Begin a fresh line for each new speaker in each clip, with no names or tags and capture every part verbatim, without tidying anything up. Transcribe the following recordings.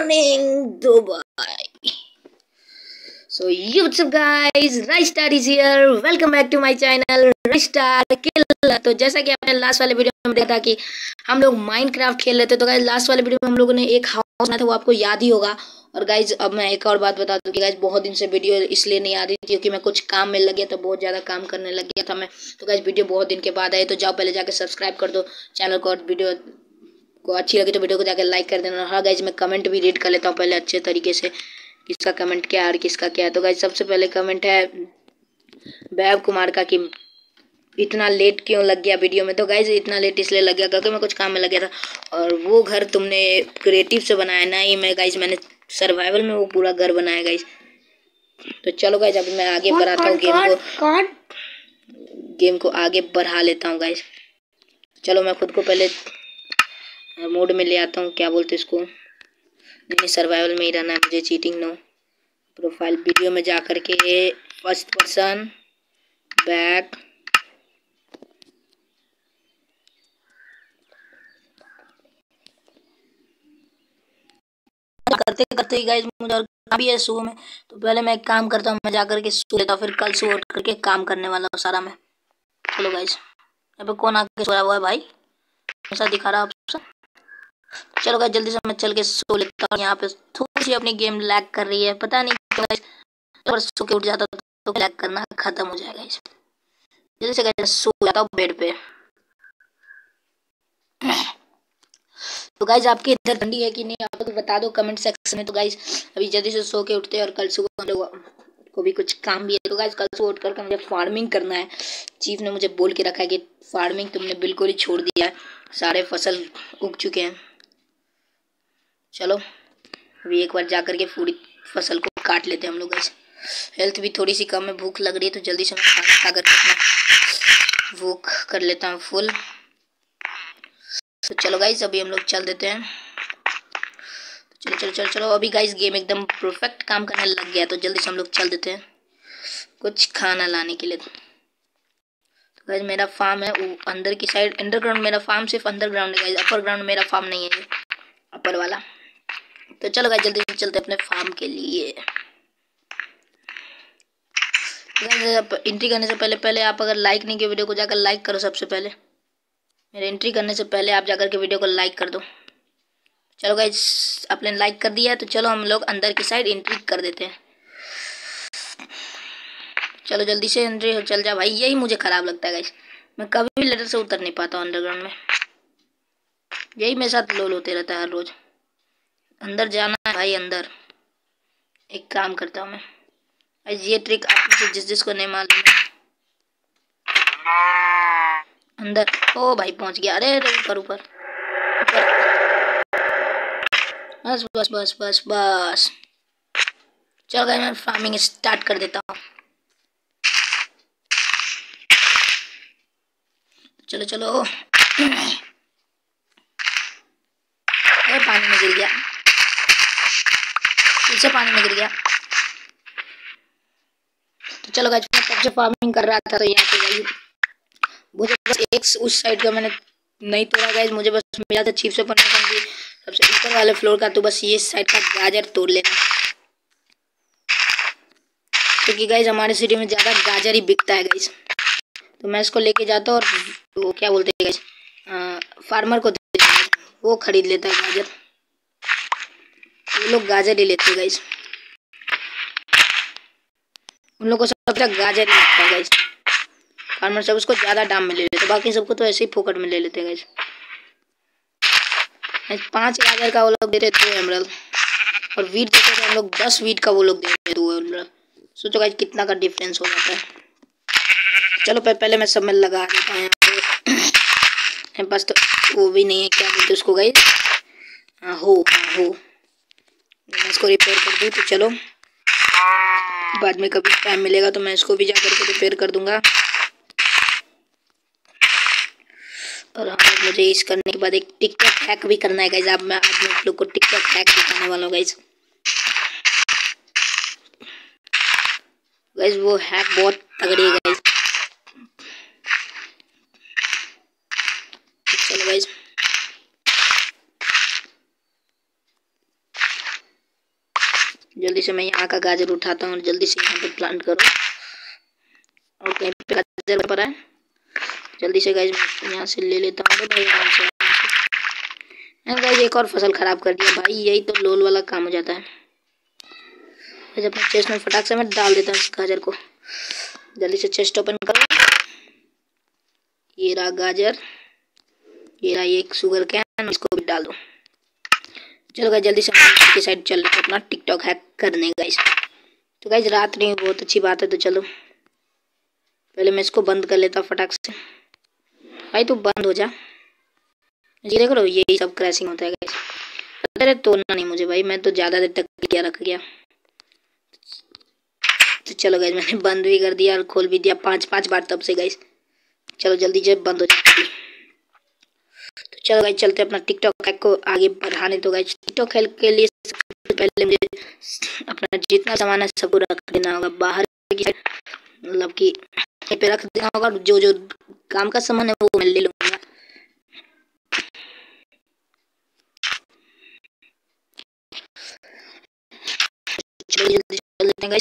morning, Dubai. So, YouTube guys, Raistar is here. Welcome back to my channel, Raistar Kill. तो जैसा कि आपने last वाले video में देखा था कि हम लोग माइनक्राफ्ट खेल रहे थे, तो गाइज लास्ट वाले वीडियो में हम लोगों ने एक हाउस बनाया था, वो आपको याद ही होगा। और गाइज अब मैं एक और बात बता दूं कि गाइज बहुत दिन से वीडियो इसलिए नहीं आ रही थी क्योंकि मैं कुछ काम में लग गया था, बहुत ज़्यादा काम करने लग गया था मैं। तो गाइज वीडियो बहुत दिन के बाद आई, तो जाओ पहले जाकर सब्सक्राइब कर दो चैनल को, और वीडियो को अच्छी लगी तो वीडियो को जाकर लाइक कर देना। हाँ गाइज मैं कमेंट भी रीड कर लेता हूँ पहले अच्छे तरीके से, किसका कमेंट क्या है और किसका क्या है। तो गाइज सबसे पहले कमेंट है वैभव कुमार का कि इतना लेट क्यों लग गया वीडियो में। तो गाइज इतना लेट इसलिए लग गया क्योंकि मैं कुछ काम में लग गया था। और वो घर तुमने क्रिएटिव से बनाया ना ही मैं गाइज, मैंने सर्वाइवल में वो पूरा घर बनाया गाइज। तो चलो गाइज अभी मैं आगे बढ़ाता हूँ गेम को गेम को आगे बढ़ा लेता हूँ गाइज। चलो मैं खुद को पहले मोड में ले आता हूँ, क्या बोलते इसको, नहीं सर्वाइवल में ही रहना है मुझे, चीटिंग नो। प्रोफाइल वीडियो में जा कर के फर्स्ट पर्सन बैक करते करते ही गाइज मुझे और काम भी है सुबह में, तो पहले मैं एक काम करता हूँ, मैं जा करके सो लेता हूँ, फिर कल सुबह उठ करके काम करने वाला हूँ सारा मैं। चलो गाइज यहाँ पे कौन आके सोया हुआ है भाई, ऐसा दिखा रहा ऑप्शन। चलो गाइज जल्दी से मैं चल के सो लेता हूँ। यहाँ पे थोड़ी सी अपनी गेम लैग कर रही है, पता नहीं क्यों गाइज, अगर सो के उठ जाता तो लैग करना खत्म हो जाएगा। गाइज जल्दी से गाइज सो जाता हूँ बेड पे। तो गाइज आपके इधर ठंडी है कि नहीं आप लोग बता दो कमेंट सेक्शन में। तो गाइज अभी जल्दी से सो के उठते हैं और कल सुबह हम लोग को भी कुछ काम भी है। तो गाइज कल सुबह उठ करके मुझे फार्मिंग करना है। चीफ ने मुझे बोल के रखा है कि फार्मिंग तुमने बिल्कुल ही छोड़ दिया है, सारे फसल उग चुके हैं। चलो अभी एक बार जा करके पूरी फसल को काट लेते हैं हम लोग। गाइज हेल्थ भी थोड़ी सी कम है, भूख लग रही है, तो जल्दी से मैं खाना खा करके अपना भूख कर लेता हूँ फुल। तो चलो गाइज अभी हम लोग चल देते हैं। चलो चलो चलो चलो अभी गाइज गेम एकदम परफेक्ट काम करने लग गया, तो जल्दी से हम लोग चल देते हैं कुछ खाना लाने के लिए। तो गाइज मेरा फार्म है वो अंदर की साइड, अंडरग्राउंड मेरा फार्म सिर्फ अंडरग्राउंड है गाइज, अपर ग्राउंड मेरा फार्म नहीं है, ये अपर वाला। तो चलो गाइज जल्दी से चलते हैं अपने फार्म के लिए। गाइज एंट्री करने से पहले पहले आप अगर लाइक नहीं किया वीडियो को जाकर लाइक करो। सबसे पहले मेरे एंट्री करने से पहले आप जाकर के वीडियो को लाइक कर दो। चलो गाइज आपने लाइक कर दिया है, तो चलो हम लोग अंदर की साइड एंट्री कर देते हैं। चलो जल्दी से एंट्री हो, चल जा भाई, यही मुझे खराब लगता है गाइज, मैं कभी भी लेटर से उतर नहीं पाता हूँ अंडरग्राउंड में, यही मेरे साथ लोल होते रहता है हर रोज। अंदर जाना है भाई अंदर। एक काम करता हूँ मैं, ये ट्रिक आप में से जिस जिसको नहीं मालूम है अंदर। ओ भाई पहुंच गया, अरे अरे ऊपर ऊपर ऊपर, बस बस बस बस बस। चलो गाइस मैं फार्मिंग स्टार्ट कर देता हूँ। चलो चलो अरे पानी में गिर गया, पीछे पानी में गिर गया। तो चलो गाइस मैं तब से फार्मिंग कर रहा था, तो यहाँ पे गाइस मुझे बस एक उस साइड का मैंने नहीं तोड़ा गाइस, मुझे बस मिला था चीफ से परमिशन दी सबसे ऊपर वाले फ्लोर का, तो बस ये साइड का गाजर तोड़ लेना, क्योंकि गाइस हमारे सिटी में ज़्यादा गाजर ही बिकता है गाइस। तो मैं इसको लेके जाता हूँ और वो क्या बोलते हैं गाइस फार्मर को दे, वो खरीद लेता है गाजर, वो लोग गाजर ही लेते हैं गाइस, उन लोगों को सब गाजर ही लगता है गाइस। फार्मर सब उसको ज़्यादा दाम में ले लेते हैं, बाकी सबको तो ऐसे ही फोकट में ले लेते हैं गाइस। पाँच गाजर का वो लोग दे रहे दो एमरल्ड, और वीट देते थे हम लोग दस वीट का वो लोग दे रहे दो एमरल्ड। सोचो गाइस कितना का डिफरेंस हो जाता है। चलो पहले मैं सब में लगा देता हूँ यहाँ पे, बस तो वो भी नहीं है, क्या बोलते उसको गाइस, हाँ हो हाँ हो, मैं इसको रिपेयर कर दूँ। तो चलो बाद में कभी टाइम मिलेगा तो मैं इसको भी जाकर के रिपेयर कर दूंगा। और हाँ मुझे इस करने के बाद एक टिकटॉक हैक भी करना है गाइस। अब मैं आज आप लोग को टिकटॉक हैक दिखाने वाला हूँ गाइस। गाइस वो हैक बहुत तगड़ी है गाइस। चलो गाइस जल्दी से मैं यहाँ का गाजर उठाता हूँ और जल्दी से यहाँ पे प्लांट करो। और कहीं पे गाजर पड़ा है, जल्दी से गाइस यहाँ से ले लेता हूँ भाई आराम से। गाइस एक और फसल खराब कर दिया भाई, यही तो लोल वाला काम हो जाता है। अपने चेस्ट में फटाक से मैं डाल देता हूँ इस गाजर को। जल्दी से चेस्ट ओपन करो। ये रहा गाजर, ये रहा एक शुगर कैन, इसको भी डाल दो। चलो गाइस जल्दी से की साइड चल रहे अपना टिकटॉक हैक करने गाइस। तो गाइस रात नहीं बहुत अच्छी बात है, तो चलो पहले मैं इसको बंद कर लेता हूँ फटाक से। भाई तू बंद हो जा, ये देख लो यही सब क्रैशिंग होता है गाइस। अरे तोड़ना नहीं मुझे भाई, मैं तो ज़्यादा देर तक क्या रख गया। तो चलो गाइस मैंने बंद भी कर दिया और खोल भी दिया पांच पांच बार तब से गाइस। चलो जल्दी से बंद हो जाए। तो चलो गाइस चलते अपना टिकटॉक हैक को आगे बढ़ाने। तो गाइस टिकटॉक हैक के लिए सबसे पहले मुझे अपना जितना सामान है सबको रख देना होगा बाहर की साइड, मतलब कि पे रख देना होगा। जो जो काम का सामान है वो मैं ले लूँगा। चलो जल्दी चल लेते हैं गाइस,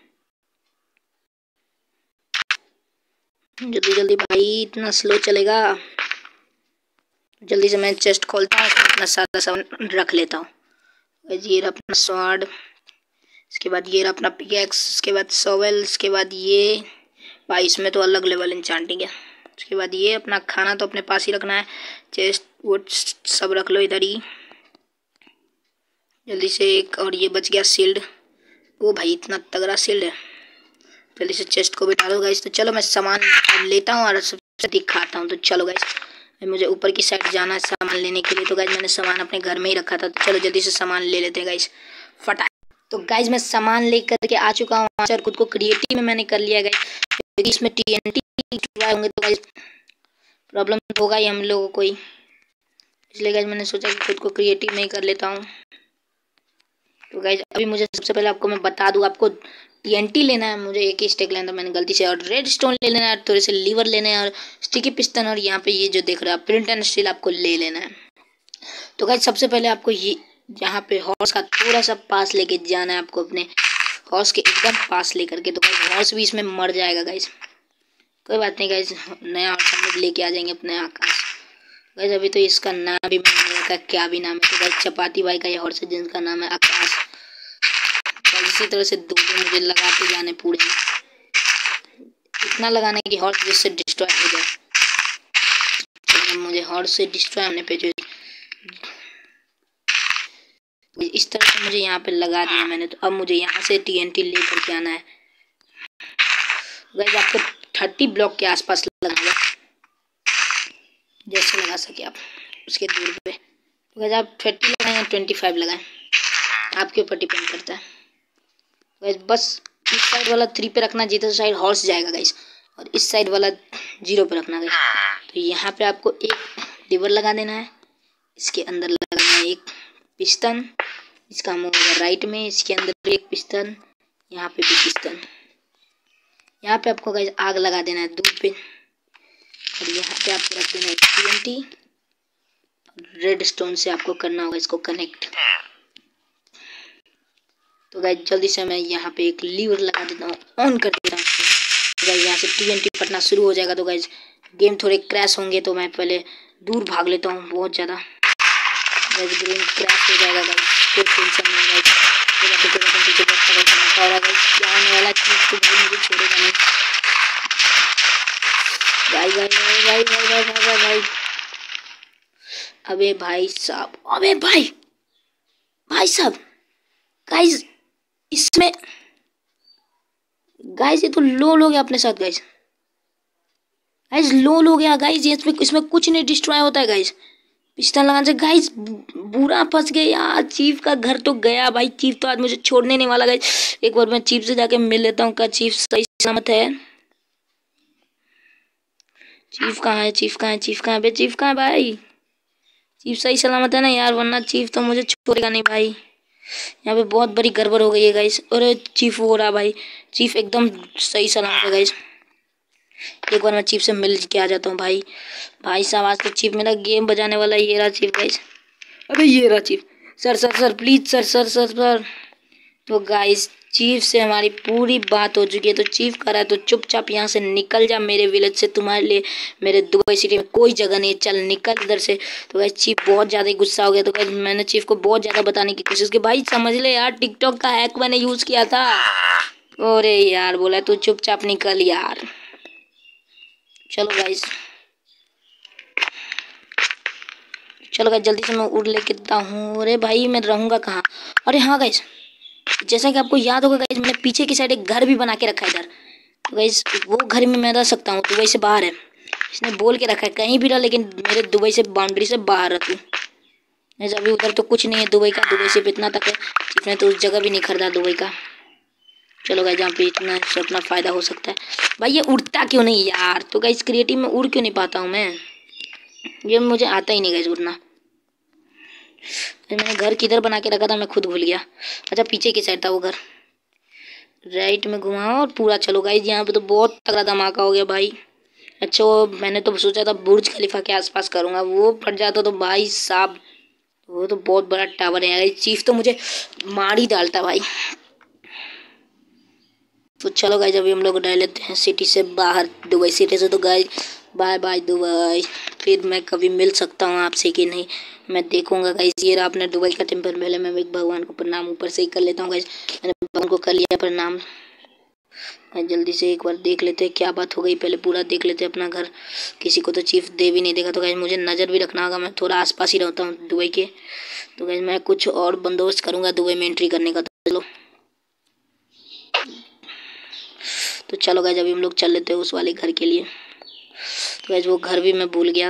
जल्दी जल्दी भाई, इतना स्लो चलेगा। जल्दी से मैं चेस्ट खोलता हूँ, अपना सारा सामान रख लेता हूँ। ये रहा अपना स्वॉर्ड, इसके बाद ये रहा अपना पिकैक्स, इसके बाद सोवेल, इसके बाद ये भाई इसमें तो अलग लेवल एन्चांटिंग है। उसके बाद ये अपना खाना तो अपने पास ही रखना है, चेस्ट वो सब रख लो इधर ही। जल्दी से एक और ये बच गया शील्ड, वो भाई इतना तगड़ा शील्ड है। जल्दी से चेस्ट को भी डालो गाइस। तो चलो मैं सामान लेता हूँ और सबसे दिखाता हूँ। तो चलो गाइस मुझे ऊपर की साइड जाना है सामान लेने के लिए। तो गाइस मैंने सामान अपने घर में ही रखा था, तो चलो जल्दी से सामान ले लेते हैं गाइस फटाक। तो गाइस मैं सामान लेकर के आ चुका हूँ और खुद को क्रिएटिव में मैंने कर लिया गाइस, क्योंकि इसमें टीएनटी होंगे तो गाइस प्रॉब्लम होगा ही हम लोगों को ही, इसलिए गाइस मैंने सोचा कि खुद को क्रिएटिव में ही कर लेता हूँ। तो गाइस अभी मुझे सबसे पहले आपको मैं बता दूँ, आपको टीएनटी लेना है, मुझे एक ही स्टेक लेना था मैंने गलती से, और रेड स्टोन ले लेना है, थोड़े से लीवर लेने हैं और स्टिकी पिस्टन, और यहाँ पे ये जो देख रहे हो आप प्रिंट एंड स्टील आपको ले लेना है। तो गाइस सबसे पहले आपको ये यहाँ पे हॉर्स का थोड़ा सा पास लेके जाना है, आपको अपने हॉर्स के एकदम पास लेकर के। तो गाइस हॉर्स भी इसमें मर जाएगा गाइस, कोई बात नहीं गाइस, नया हॉर्स हम लोग लेके आ जाएंगे अपने आकाश। गाइस अभी तो इसका नाम भी मैंने रखा, क्या भी नाम है। तो गाइस चपाती भाई का ये हॉर्स है जिनका नाम है आकाश। इसी तरह से दो दो मुझे लगाते जाने पूरे में, इतना लगाने की हॉर्स जिससे डिस्ट्रॉय हो जाए। मुझे हॉर्स से डिस्ट्रॉय होने पे जो इस तरह से मुझे यहाँ पे लगा दिया मैंने। तो अब मुझे यहाँ से टीएनटी ले करके आना है। गाइस आपको थर्टी ब्लॉक के आसपास लगाना है, जैसे लगा सके आप उसके दूर पे। तो गाइस आप थर्टी लगाएं या ट्वेंटी फाइव लगाएं, आपके ऊपर डिपेंड करता है। गाइस बस इस साइड वाला थ्री पे रखना जिधर साइड हॉर्स जाएगा गाइस, और इस साइड वाला जीरो पे रखना गाइस। तो यहाँ पे आपको एक लीवर लगा देना है, इसके अंदर लगाना है एक पिस्टन, इसका मुंह होगा राइट में, इसके अंदर एक पिस्टन, यहाँ पे भी पिस्टन। यहाँ पे आपको गाइस आग लगा देना है दूध पे, और यहाँ पे आपको रख देना है टीएनटी। रेड स्टोन से आपको करना होगा इसको कनेक्ट। तो गाइस जल्दी से मैं यहाँ पे एक लीवर लगा देता हूँ, ऑन कर देता हूँ। तो गाइस यहाँ से टीएनटी फटना शुरू हो जाएगा। तो गाइस गेम थोड़े क्रैश होंगे, तो मैं पहले दूर भाग लेता हूँ बहुत ज़्यादा। गाइस गेम क्रैश हो जाएगा गाइस, कोई टेंशन नहीं गाइस। क्या होने वाला चीज़ तो भाई मुझे छोड़ेगा नहीं। भाई भाई भाई भाई भाई भाई भाई भाई अबे भाई साहब, अबे भाई भाई साहब गाइस, इसमें गाइस ये तो लोल हो गया अपने साथ गाइस। गाइस लोल हो गया गाइस, ये इसमें इसमें कुछ नहीं डिस्ट्रॉय होता है गाइस पिस्टन लगाने से। गाइस बुरा फंस गया यार, चीफ का घर तो गया भाई। चीफ तो आज मुझे छोड़ने नहीं वाला गाइस। एक बार मैं चीफ से जाके मिल लेता हूँ, क्या चीफ सही सलामत है? चीफ कहाँ है? चीफ कहाँ है? चीफ कहाँ है बे? चीफ कहाँ है भाई? चीफ सही सलामत है ना यार, वरना चीफ तो मुझे छोड़ेगा नहीं भाई। यहाँ पे बहुत बड़ी गड़बड़ हो गई है गाइस। अरे चीफ हो रहा भाई, चीफ एकदम सही सलामत है गाइस। एक बार मैं चीफ से मिल के आ जाता हूँ भाई। भाई साहब आज तो चीफ मेरा गेम बजाने वाला है। ये रहा चीफ गाइस, अरे ये रहा chief. Sir sir sir please sir sir sir sir तो गाइस चीफ से हमारी पूरी बात हो चुकी है, तो चीफ कह रहा है तो चुपचाप यहाँ से निकल जा मेरे विलेज से, तुम्हारे लिए मेरे दुबई सिटी में कोई जगह नहीं है, चल निकल इधर से। तो गाइस चीफ बहुत ज़्यादा गुस्सा हो गया। तो गाइस मैंने चीफ को बहुत ज़्यादा बताने की कोशिश की, भाई समझ ले यार, टिकटॉक का हैक मैंने यूज़ किया था। अरे यार बोला तू चुपचाप निकल यार। चलो गाइस चलो गाइस जल्दी से मैं उड़ लेके देता हूँ। अरे भाई मैं रहूँगा कहाँ? अरे हाँ गाइस, जैसा कि आपको याद होगा गाइस, मैंने पीछे की साइड एक घर भी बना के रखा है इधर। तो गाइस वो घर में मैं रह सकता हूँ, दुबई से बाहर है। इसने बोल के रखा है कहीं भी रह, लेकिन मेरे दुबई से बाउंड्री से बाहर रह तू। गाइस अभी उधर तो कुछ नहीं है दुबई का, दुबई से इतना तक है। इसने तो उस जगह भी नहीं खरीदा दुबई का। चलो गाइस जहाँ पे इतना से अपना फ़ायदा हो सकता है। भाई ये उड़ता क्यों नहीं यार? तो गाइस क्रिएटिव में उड़ क्यों नहीं पाता हूँ मैं? ये मुझे आता ही नहीं गाइस उड़ना। मैंने घर किधर बना के रखा था मैं खुद भूल गया। अच्छा पीछे की साइड था वो घर। राइट में घुमाओ और पूरा चलो गाइस, यहाँ पे तो बहुत तगड़ा धमाका हो गया भाई। अच्छा वो मैंने तो सोचा था बुर्ज खलीफा के आसपास करूँगा, वो फट जाता तो भाई साहब, वो तो बहुत बड़ा टावर है। चीफ तो मुझे मार ही डालता भाई। तो चलो गाइस अभी हम लोग रह लेते हैं सिटी से बाहर, दुबई सिटी से। तो गाइस बाय बाय दुबई, फिर मैं कभी मिल सकता हूँ आपसे कि नहीं मैं देखूंगा गाइस। ये रहा अपने दुबई का टेम्पल। पहले मैं एक भगवान को प्रणाम ऊपर से ही कर लेता हूँ गाइस। मैंने भगवान को कर लिया प्रणाम। जल्दी से एक बार देख लेते हैं क्या बात हो गई, पहले पूरा देख लेते हैं अपना घर। किसी को तो चीफ दे भी नहीं देखा। तो गाइस मुझे नज़र भी रखना होगा, मैं थोड़ा आसपास ही रहता हूँ दुबई के। तो गाइस मैं कुछ और बंदोबस्त करूँगा दुबई में एंट्री करने का। चलो तो चलो गाइस अभी हम लोग चल लेते हैं उस वाले घर के लिए। तो गाइस वो घर भी मैं भूल गया,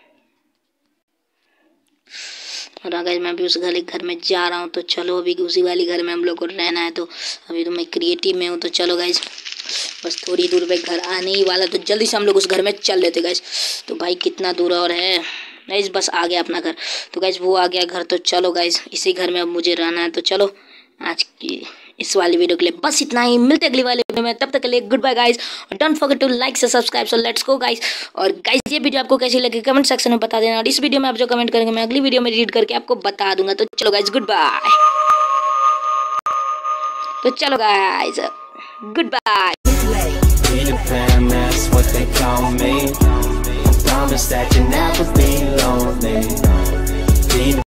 और गाइस मैं भी उस घर घर में जा रहा हूँ। तो चलो अभी उसी वाली घर में हम लोग को रहना है। तो अभी तो मैं क्रिएटिव में हूँ। तो चलो गाइस बस थोड़ी दूर पे घर आने ही वाला, तो जल्दी से हम लोग उस घर में चल लेते गाइस। तो भाई कितना दूर और है गाइस? बस आ गया अपना घर। तो गाइस वो आ गया घर। तो चलो गाइस इसी घर में अब मुझे रहना है। तो चलो आज की इस वाली वीडियो के लिए बस इतना ही। मिलते अगली वाली वीडियो में, तब तक के लिए गुड बाय गाइस। और डोंट फॉरगेट टू लाइक से subscribe. So let's go guys. और गाइस ये वीडियो आपको कैसी लगी कमेंट सेक्शन में बता देना, और इस वीडियो में आप जो कमेंट करेंगे मैं अगली वीडियो में रीड करके आपको बता दूंगा। तो चलो गाइस गुड बाय। तो चलो गाइस गुड बाय।